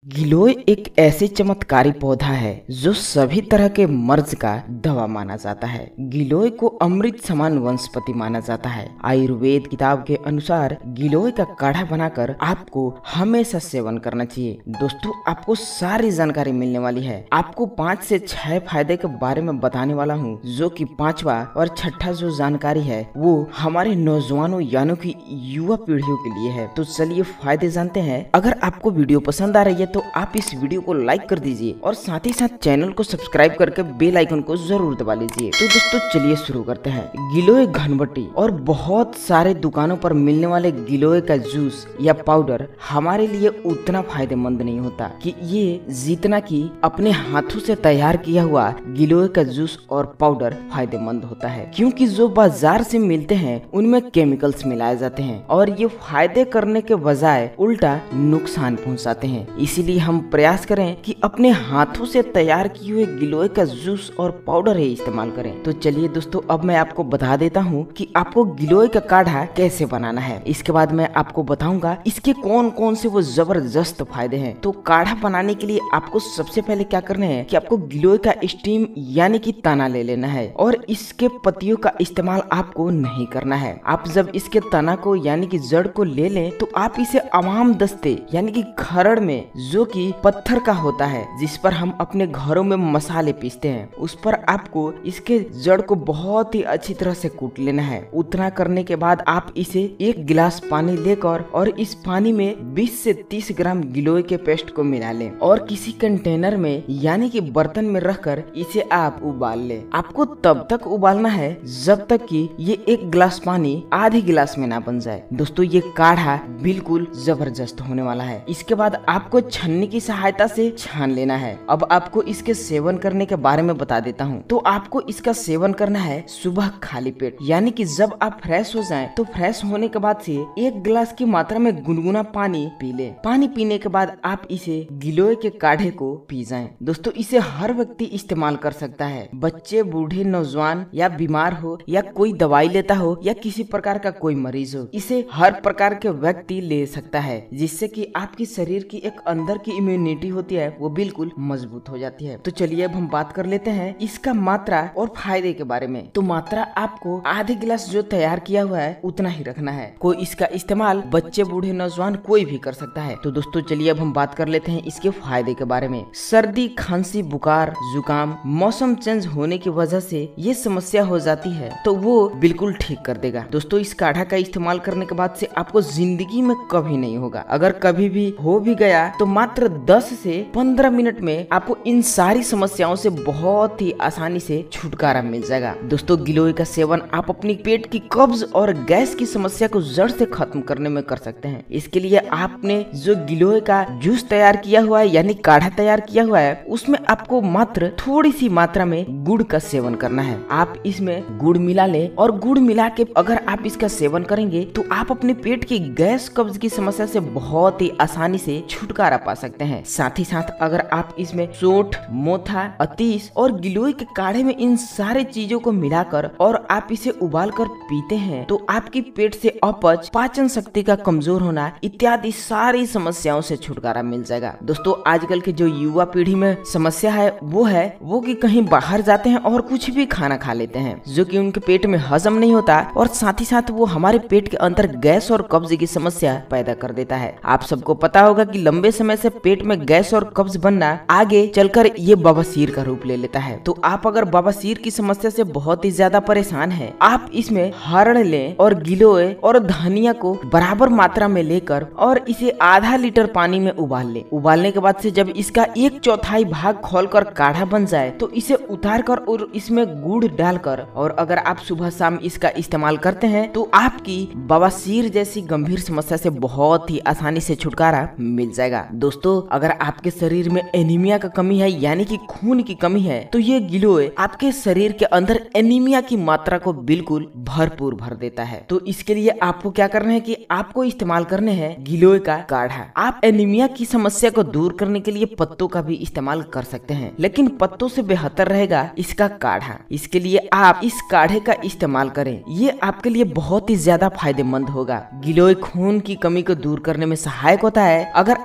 गिलोय एक ऐसी चमत्कारी पौधा है जो सभी तरह के मर्ज का दवा माना जाता है। गिलोय को अमृत समान वनस्पति माना जाता है। आयुर्वेद किताब के अनुसार गिलोय का काढ़ा बनाकर आपको हमेशा सेवन करना चाहिए। दोस्तों, आपको सारी जानकारी मिलने वाली है। आपको 5 से 6 फायदे के बारे में बताने वाला हूँ, जो कि 5वां और 6ठा जो जानकारी है वो हमारे नौजवानों यानी कि युवा पीढ़ियों के लिए है। तो चलिए फायदे जानते हैं। अगर आपको वीडियो पसंद आ रही है तो आप इस वीडियो को लाइक कर दीजिए और साथ ही साथ चैनल को सब्सक्राइब करके बेल आइकन को जरूर दबा लीजिए। तो दोस्तों चलिए शुरू करते हैं। गिलोय घनवटी और बहुत सारे दुकानों पर मिलने वाले गिलोय का जूस या पाउडर हमारे लिए उतना फायदेमंद नहीं होता कि ये जितना कि अपने हाथों से तैयार किया हुआ गिलोय का जूस और पाउडर फायदेमंद होता है, क्योंकि जो बाजार से मिलते हैं उनमें केमिकल्स मिलाए जाते हैं और ये फायदे करने के बजाय उल्टा नुकसान पहुंचाते हैं। इसीलिए हम प्रयास करें कि अपने हाथों से तैयार किए हुए गिलोय का जूस और पाउडर ही इस्तेमाल करें। तो चलिए दोस्तों, अब मैं आपको बता देता हूँ कि आपको गिलोय का काढ़ा कैसे बनाना है। इसके बाद मैं आपको बताऊंगा इसके कौन कौन से वो जबरदस्त फायदे हैं। तो काढ़ा बनाने के लिए आपको सबसे पहले क्या करना है कि आपको गिलोय का स्टीम यानी कि तना ले लेना है और इसके पत्तियों का इस्तेमाल आपको नहीं करना है। आप जब इसके तना को यानी कि जड़ को ले लें तो आप इसे अवाम दस्ते यानी कि खरड़ में, जो कि पत्थर का होता है जिस पर हम अपने घरों में मसाले पीसते हैं, उस पर आपको इसके जड़ को बहुत ही अच्छी तरह से कूट लेना है। उतना करने के बाद आप इसे 1 गिलास पानी लेकर और इस पानी में 20 से 30 ग्राम गिलोय के पेस्ट को मिला लें और किसी कंटेनर में यानी कि बर्तन में रखकर इसे आप उबाल लें। आपको तब तक उबालना है जब तक कि ये 1 गिलास पानी आधी गिलास में ना बन जाए। दोस्तों, ये काढ़ा बिल्कुल जबरदस्त होने वाला है। इसके बाद आपको छन्नी की सहायता से छान लेना है। अब आपको इसके सेवन करने के बारे में बता देता हूँ। तो आपको इसका सेवन करना है सुबह खाली पेट, यानी कि जब आप फ्रेश हो जाएं, तो फ्रेश होने के बाद से 1 गिलास की मात्रा में गुनगुना पानी पी लें। पानी पीने के बाद आप इसे गिलोय के काढ़े को पी जाएं। दोस्तों, इसे हर व्यक्ति इस्तेमाल कर सकता है, बच्चे, बूढ़े, नौजवान या बीमार हो या कोई दवाई लेता हो या किसी प्रकार का कोई मरीज हो, इसे हर प्रकार के व्यक्ति ले सकता है, जिससे कि आपकी शरीर की एक अंदर की इम्यूनिटी होती है वो बिल्कुल मजबूत हो जाती है। तो चलिए अब हम बात कर लेते हैं इसका मात्रा और फायदे के बारे में। तो मात्रा आपको आधे गिलास जो तैयार किया हुआ है उतना ही रखना है। कोई इसका इस्तेमाल बच्चे, बूढ़े, नौजवान कोई भी कर सकता है। तो दोस्तों चलिए अब हम बात कर लेते हैं इसके फायदे के बारे में। सर्दी, खांसी, बुखार, जुकाम, मौसम चेंज होने की वजह से ये समस्या हो जाती है तो वो बिल्कुल ठीक कर देगा। दोस्तों, इस काढ़ा का इस्तेमाल करने के बाद से आपको जिंदगी में कभी नहीं होगा। अगर कभी भी हो भी गया तो मात्र 10 से 15 मिनट में आपको इन सारी समस्याओं से बहुत ही आसानी से छुटकारा मिल जाएगा। दोस्तों, गिलोय का सेवन आप अपनी पेट की कब्ज और गैस की समस्या को जड़ से खत्म करने में कर सकते हैं। इसके लिए आपने जो गिलोय का जूस तैयार किया हुआ है यानी काढ़ा तैयार किया हुआ है, उसमें आपको मात्र थोड़ी सी मात्रा में गुड़ का सेवन करना है। आप इसमें गुड़ मिला ले और गुड़ मिला के अगर आप इसका सेवन करेंगे तो आप अपने पेट की गैस कब्ज की समस्या से बहुत ही आसानी से छुटकारा पा सकते हैं। साथ ही साथ अगर आप इसमें सोंठ, मोथा, अतीस और गिलोय के काढ़े में इन सारे चीजों को मिलाकर और आप इसे उबाल कर पीते हैं तो आपकी पेट से अपच, पाचन शक्ति का कमजोर होना इत्यादि सारी समस्याओं से छुटकारा मिल जाएगा। दोस्तों, आजकल के जो युवा पीढ़ी में समस्या है वो कि कहीं बाहर जाते हैं और कुछ भी खाना खा लेते हैं जो कि उनके पेट में हजम नहीं होता और साथ ही साथ वो हमारे पेट के अंदर गैस और कब्ज की समस्या पैदा कर देता है। आप सबको पता होगा कि लंबे समय से पेट में गैस और कब्ज बनना आगे चलकर ये बवासीर का रूप ले लेता है। तो आप अगर बवासीर की समस्या से बहुत ही ज्यादा परेशान हैं, आप इसमें हरड़ लें और गिलोय और धनिया को बराबर मात्रा में लेकर और इसे आधा लीटर पानी में उबाल लें। उबालने के बाद से जब इसका 1/4 भाग खोलकर काढ़ा बन जाए तो इसे उतार कर और इसमें गुड़ डालकर और अगर आप सुबह शाम इसका इस्तेमाल करते हैं तो आपकी बवासीर जैसी गंभीर समस्या से बहुत ही आसानी से छुटकारा मिल जाएगा। दोस्तों, अगर आपके शरीर में एनीमिया का कमी है यानी कि खून की कमी है तो ये गिलोय आपके शरीर के अंदर एनीमिया की मात्रा को बिल्कुल भरपूर भर देता है। तो इसके लिए आपको क्या करना है कि आपको इस्तेमाल करने हैं गिलोय का काढ़ा। आप एनीमिया की समस्या को दूर करने के लिए पत्तों का भी इस्तेमाल कर सकते हैं, लेकिन पत्तों से बेहतर रहेगा इसका काढ़ा। इसके लिए आप इस काढ़े का इस्तेमाल करें, ये आपके लिए बहुत ही ज्यादा फायदेमंद होगा। गिलोय खून की कमी को दूर करने में सहायक होता है। अगर आप इस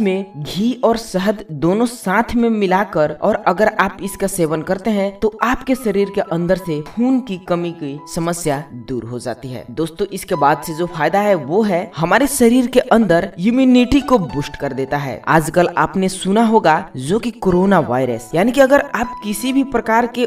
इसमें घी और शहद दोनों साथ में मिलाकर और अगर आप इसका सेवन करते हैं तो आपके शरीर के अंदर से खून की कमी की समस्या दूर हो जाती है। दोस्तों इसके बाद से जो फायदा है वो है हमारे शरीर के अंदर इम्यूनिटी को बूस्ट कर देता है। आजकल आपने सुना होगा जो कि कोरोना वायरस, यानी कि अगर आप किसी भी प्रकार के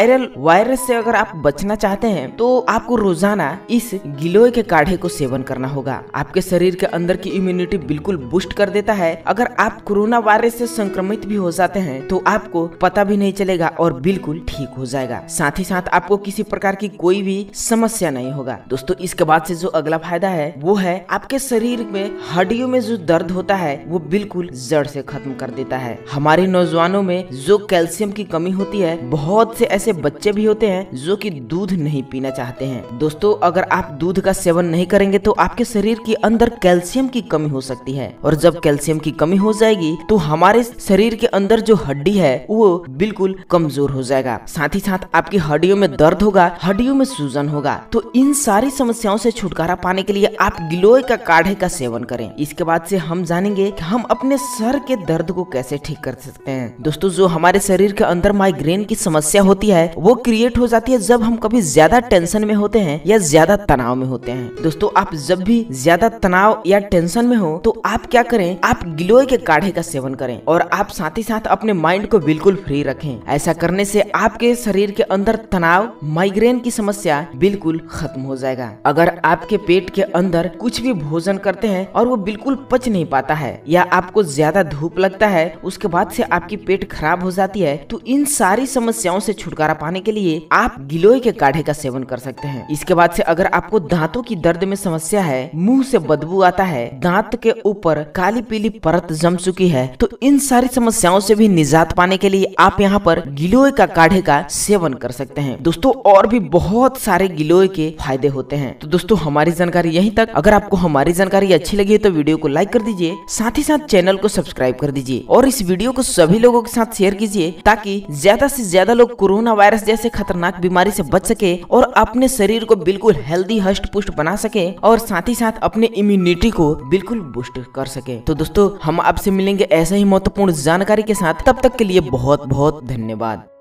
वायरस से अगर आप बचना चाहते हैं तो आपको रोजाना इस गिलोय के काढ़े को सेवन करना होगा। आपके शरीर के अंदर की इम्यूनिटी बिल्कुल बूस्ट कर देता है। अगर आप कोरोना वायरस से संक्रमित भी हो जाते हैं तो आपको पता भी नहीं चलेगा और बिल्कुल ठीक हो जाएगा। साथ ही साथ आपको किसी प्रकार की कोई भी समस्या नहीं होगा। दोस्तों इसके बाद से जो अगला फायदा है वो है आपके शरीर में हड्डियों में जो दर्द होता है वो बिल्कुल जड़ से खत्म कर देता है। हमारे नौजवानों में जो कैल्शियम की कमी होती है, बहुत से ऐसे बच्चे भी होते हैं जो कि दूध नहीं पीना चाहते हैं। दोस्तों अगर आप दूध का सेवन नहीं करेंगे तो आपके शरीर के अंदर कैल्शियम की कमी हो सकती है और जब कैल्शियम की कमी हो जाएगी तो हमारे शरीर के अंदर जो हड्डी है वो बिल्कुल कमजोर हो जाएगा। साथ ही साथ आपकी हड्डियों में दर्द होगा, हड्डियों में सूजन होगा। तो इन सारी समस्याओं से छुटकारा पाने के लिए आप गिलोय का काढ़े का सेवन करें। इसके बाद से हम जानेंगे कि हम अपने सर के दर्द को कैसे ठीक कर सकते हैं। दोस्तों जो हमारे शरीर के अंदर माइग्रेन की समस्या होती है वो क्रिएट हो जाती है जब हम कभी ज्यादा टेंशन में होते हैं या ज्यादा तनाव में होते हैं। दोस्तों आप जब भी ज्यादा तनाव या टेंशन में हो तो आप क्या करें, आप गिलोय के काढ़े का सेवन करें और आप साथ ही साथ अपने माइंड को बिल्कुल फ्री रखें। ऐसा करने से आपके शरीर के अंदर तनाव, माइग्रेन की समस्या बिल्कुल खत्म हो जाएगा। अगर आपके पेट के अंदर कुछ भी भोजन करते हैं और वो बिल्कुल पच नहीं पाता है या आपको ज्यादा धूप लगता है, उसके बाद से आपकी पेट खराब हो जाती है, तो इन सारी समस्याओं से छुटकारा पाने के लिए आप गिलोय के काढ़े का सेवन कर सकते हैं। इसके बाद से अगर आपको दांतों की दर्द में समस्या है, मुंह से बदबू आता है, दांत के ऊपर काली पीली परत जम चुकी है, तो इन सारी समस्याओं से भी निजात पाने के लिए आप यहाँ पर गिलोय का काढ़े का सेवन कर सकते हैं। दोस्तों और भी बहुत सारे गिलोय के फायदे होते हैं। तो दोस्तों हमारी जानकारी यहीं तक। अगर आपको हमारी जानकारी अच्छी लगी तो वीडियो को लाइक कर दीजिए, साथ ही साथ चैनल को सब्सक्राइब कर दीजिए और इस वीडियो को सभी लोगों के साथ शेयर कीजिए ताकि ज्यादा से ज्यादा लोग कोरोना वायरस जैसे खतरनाक बीमारी से बच सके और अपने शरीर को बिल्कुल हेल्दी हष्ट पुष्ट बना सके और साथ ही साथ अपने इम्यूनिटी को बिल्कुल बूस्ट कर सके। तो दोस्तों हम आपसे मिलेंगे ऐसे ही महत्वपूर्ण जानकारी के साथ। तब तक के लिए बहुत बहुत धन्यवाद।